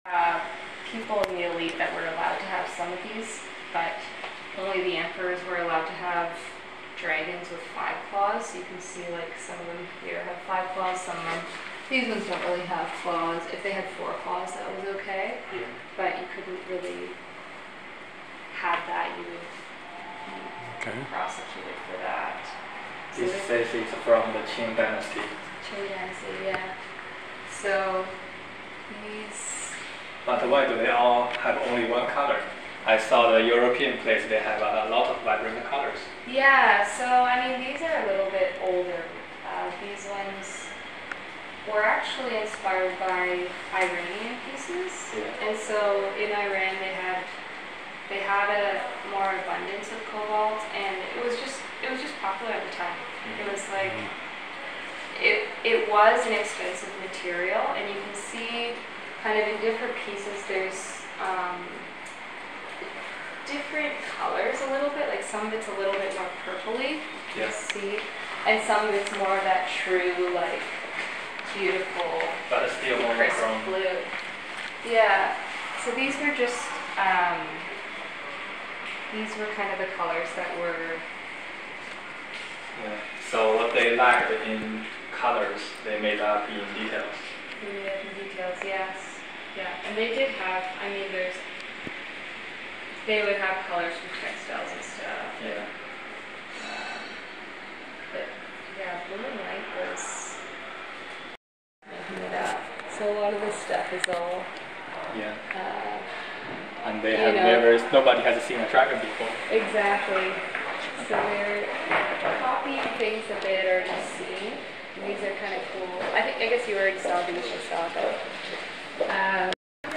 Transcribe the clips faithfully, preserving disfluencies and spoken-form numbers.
Uh, people in the elite that were allowed to have some of these, but only the emperors were allowed to have dragons with five claws. You can see like some of them here have five claws, some of them, these ones don't really have claws. If they had four claws, that was okay, Yeah. but you couldn't really have that. You would be Okay. prosecuted for that. So This says it's from the Qing dynasty. Qing dynasty, yeah. So these. But why do they all have only one color? I saw the European place, they have a lot of vibrant colors. Yeah, so I mean, these are a little bit older. Uh, these ones were actually inspired by Iranian pieces. Yeah. And so in Iran they had they had a more abundance of cobalt, and it was just it was just popular at the time. It was like it it was an expensive material, and you can see kind of in different pieces there's um, different colors a little bit, like some of it's a little bit more purpley, you Yeah. see, and some of it's more of that true, like, beautiful, But it's still crisp monochrome. blue. Yeah, so these were just, um, these were kind of the colors that were, Yeah. So what they lacked in colors, they made up in details. yeah, the details, yes. Yeah, and they did have, I mean, there's, they would have colors from textiles and stuff. Yeah. Um, but yeah, blue and white was making it up. So a lot of this stuff is all, Yeah. uh, And they You have know. never, nobody has seen a dragon before. exactly. So they're copying things that they had already seen. And these are kind of cool. I think, I guess you already saw these just saw them. Um,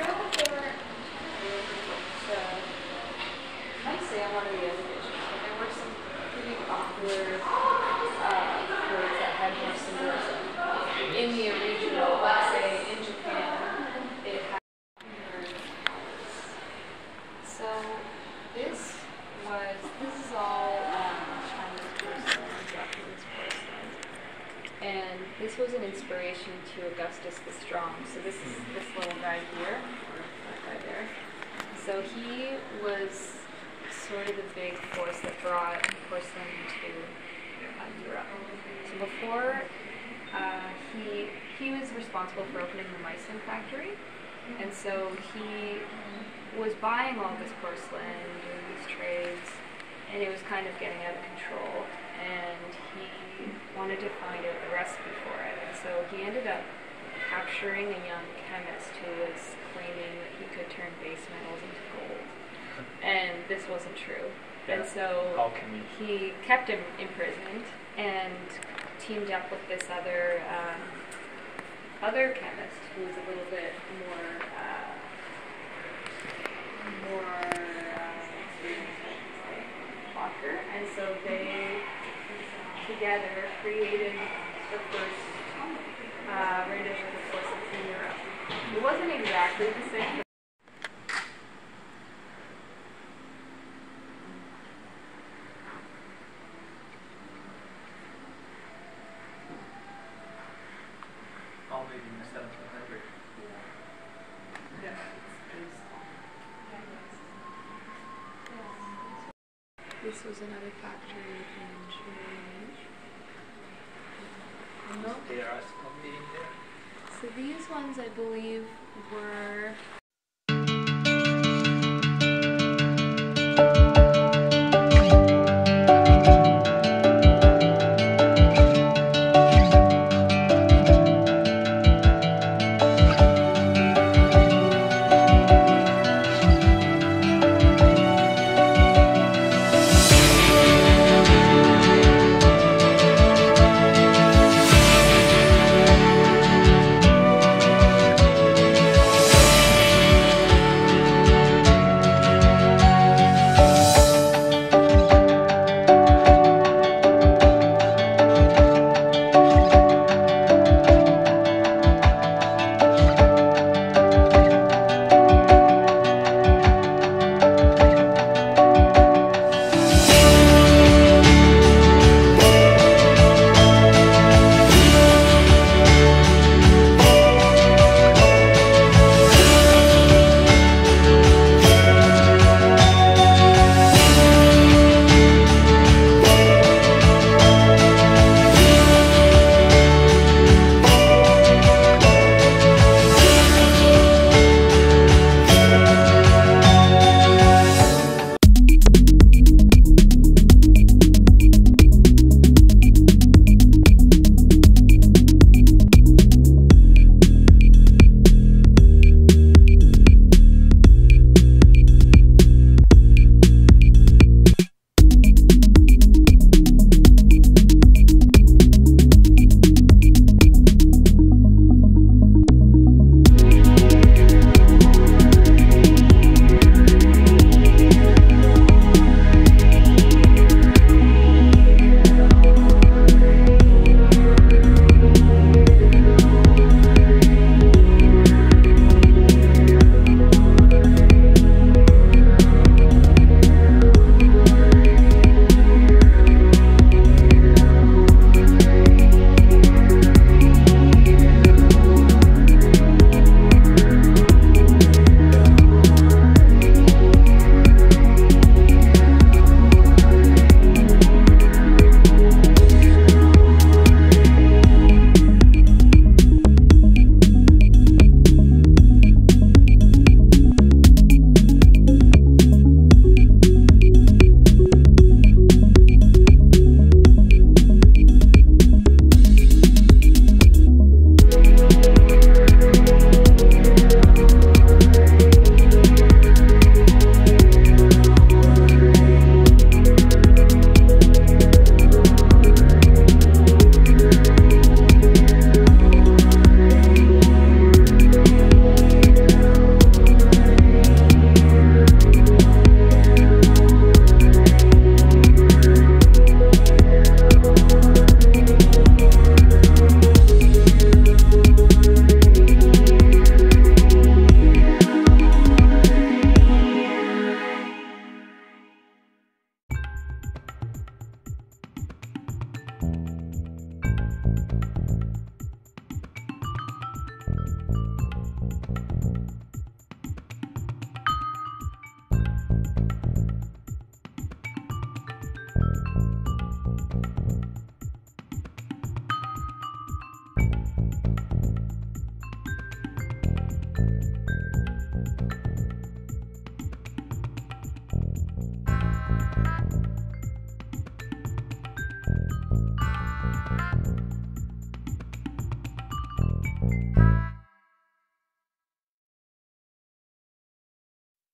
so, might say on one of the other editions, but there were some pretty popular uh, words that had more symbolism. In the original, let's say in Japan, it had. So this was, this is all um, Chinese porcelain, Japanese porcelain. And this was an inspiration to Augustus the Strong. So this is this little guy here, or that guy there. So he was sort of the big force that brought porcelain to uh, Europe. So before, uh, he he was responsible for opening the Meissen factory, and so he was buying all this porcelain, doing these trades, and it was kind of getting out of control. And he wanted to find out the recipe for it, and so he ended up capturing a young chemist who was claiming that he could turn base metals into gold, and this wasn't true. And Yeah. so Alchemy. he kept him imprisoned and teamed up with this other um, other chemist who was a little bit more uh, more uh, Walker, and so they together created the first uh, rendition of porcelain in Europe. It wasn't exactly the same. All made in the seventeen hundreds. Yeah. This was another factory in Germany. No. They are still made in there. So these ones, I believe, were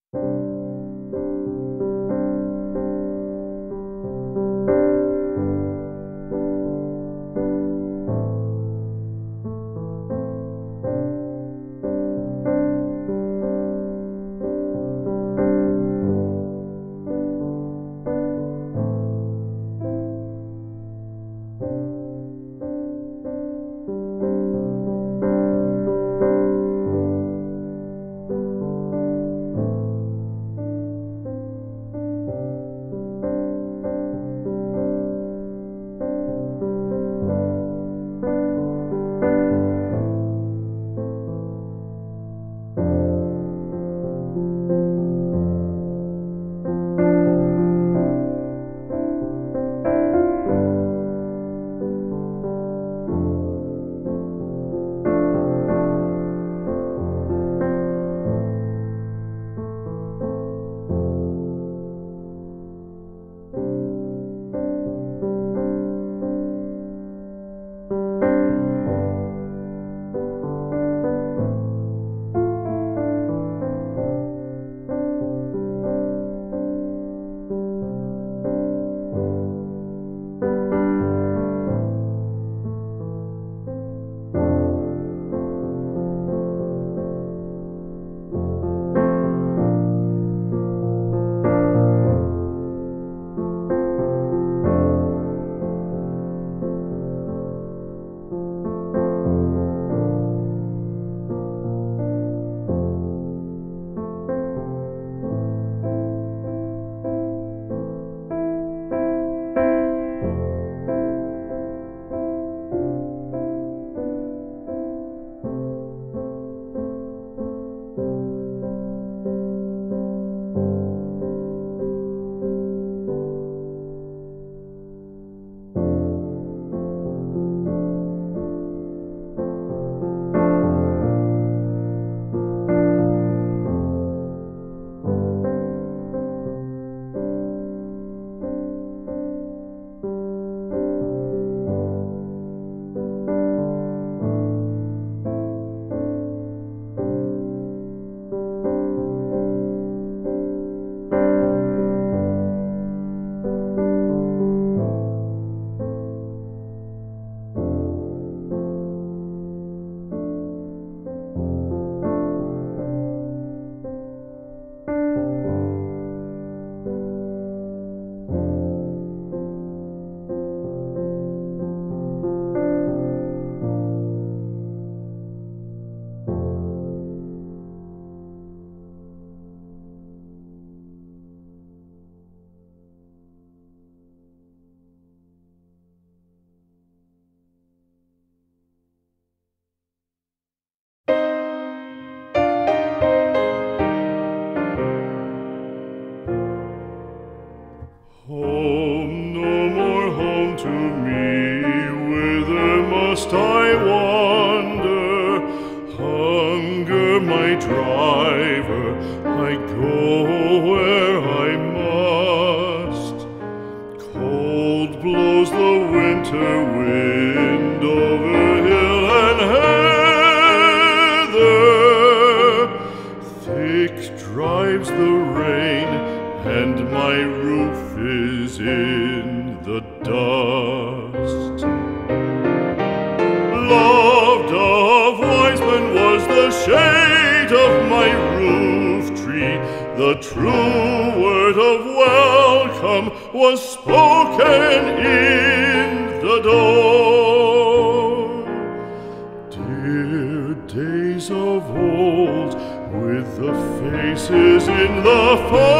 Home, no more home to me, whither must I wander? Hunger, my driver, I go where I must. Cold blows the winter wind over hill and heather, thick drives the rain, and my roof is in the dust. Loved of wise men was the shade of my roof tree. The true word of welcome was spoken in the door. Dear days of old, with the faces in the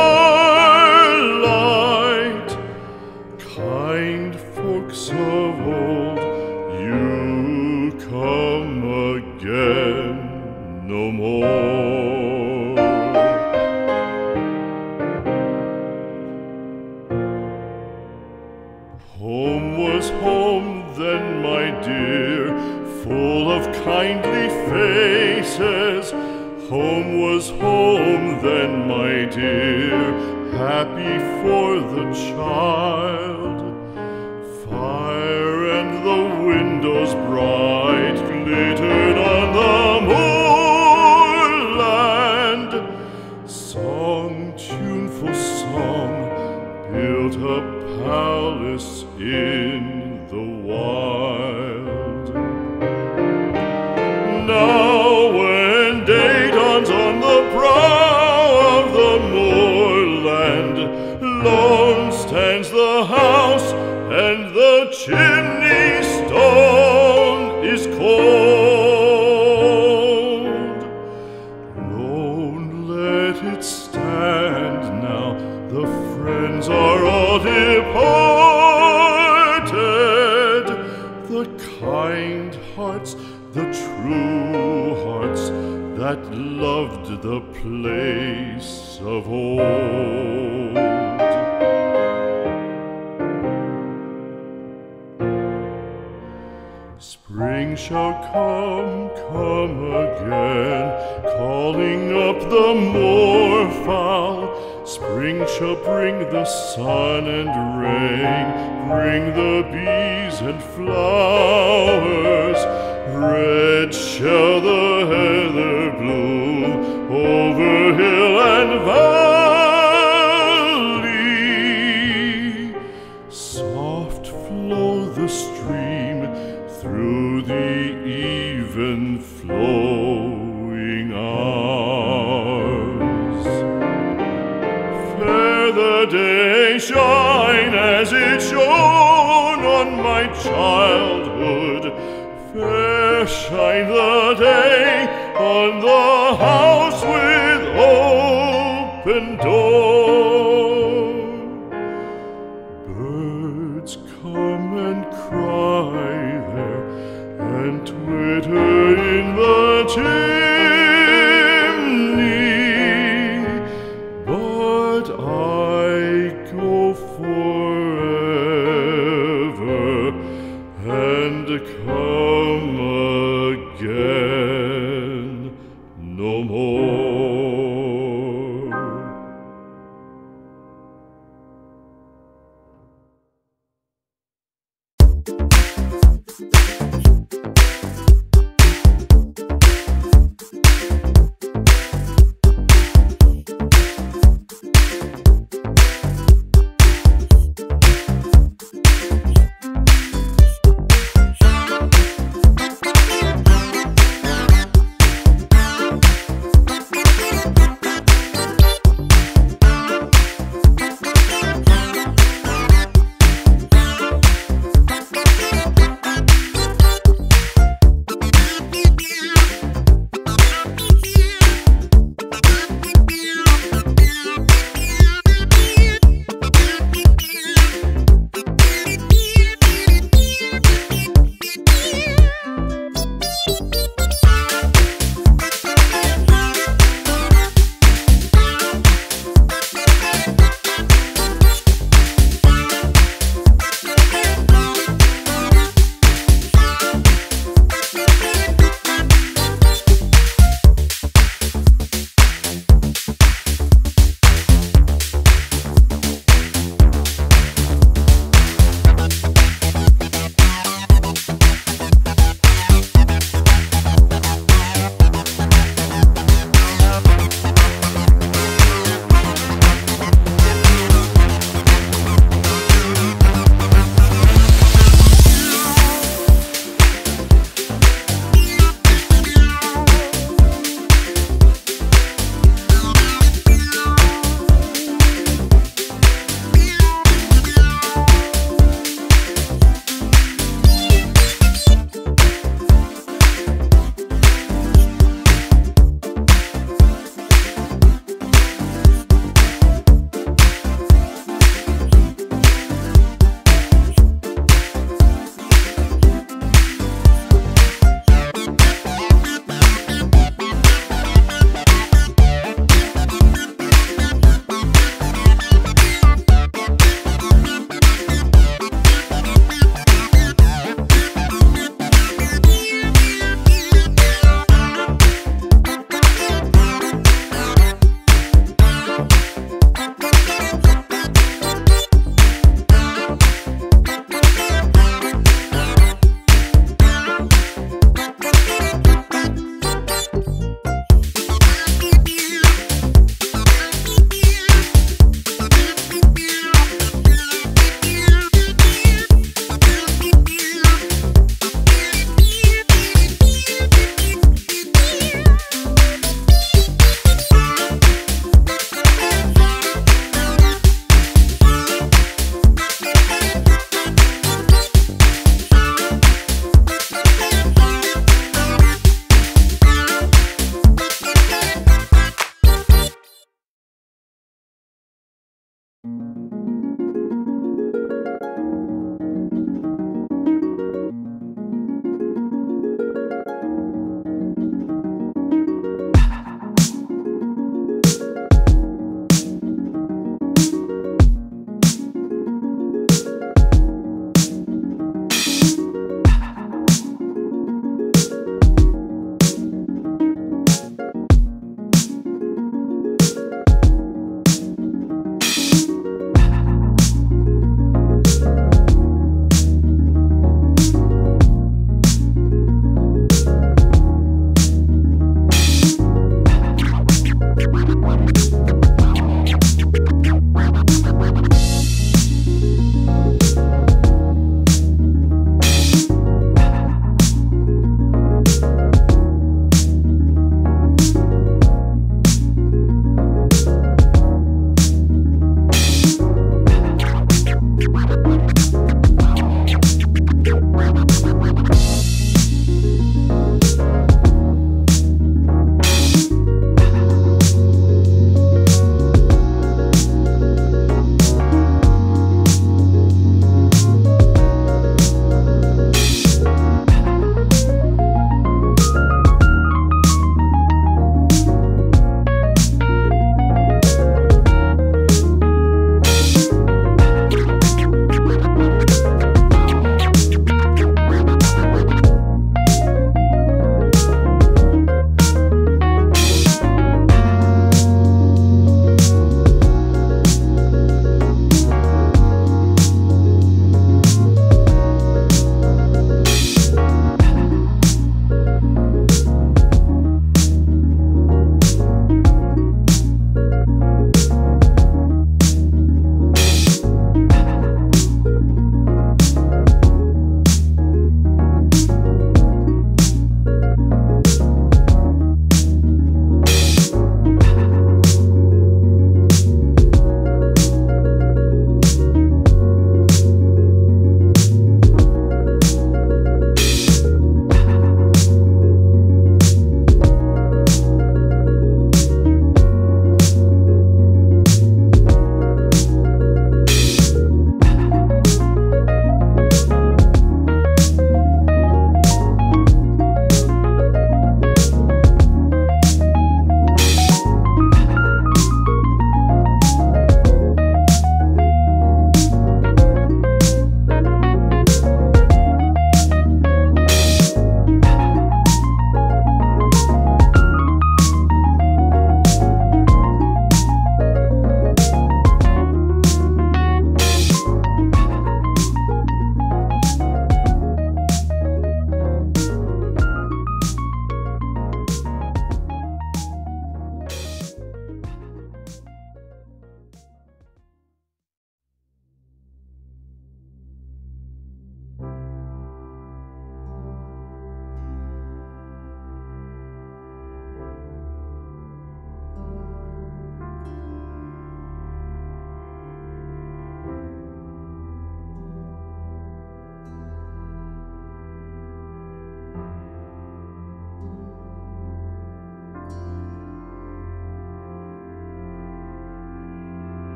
firelight, kind folks of old, you come again no more. Home was home then, my dear, full of kindly faces. Home was home then, my dear, happy for the child. Fire and the windows bright glittered on the moorland. Song Alice in the wild. Now when day dawns on the brow of the moorland, lone stands the house, and the chimney stone is cold. Lone, let it stand now, the friends are all departed. The kind hearts, the true hearts, that loved the place of old. Spring shall come, come again, calling up the moorfowl. Spring shall bring the sun and rain, bring the bees and flowers. Red shall the heather bloom over hill and valley. Soft flow the stream through the even flowing hours. Fair the day shine as it shone on my childhood. Fair shine the day on the house with open door. Birds come and cry there, and twitter in the chimney, but I go forever and come again no more.